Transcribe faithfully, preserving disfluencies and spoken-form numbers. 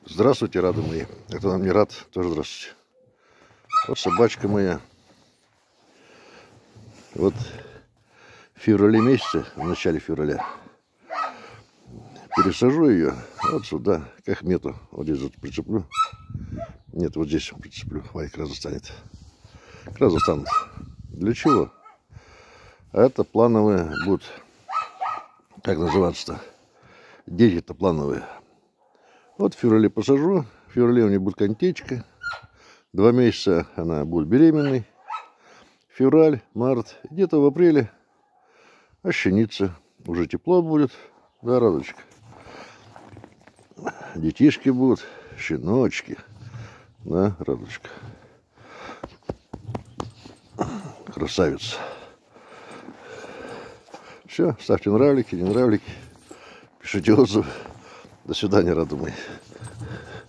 Здравствуйте, рады мои. Это нам не рад, тоже здравствуйте. Вот собачка моя. Вот в феврале месяце, в начале февраля, пересажу ее вот сюда, к Ахмету. Вот здесь вот прицеплю. Нет, вот здесь прицеплю. Хватит, как раз застанет. Как раз застанут. Для чего? А это плановые будут, как называться-то, дети-то плановые. Вот в феврале посажу. В феврале у нее будет контечка. Два месяца она будет беременной. Февраль, март. Где-то в апреле ощенится. Уже тепло будет. Да, Радочка? Детишки будут. Щеночки. Да, Радочка? Красавица. Все, ставьте нравлики, не нравлики. Пишите отзывы. До свидания, рады мои.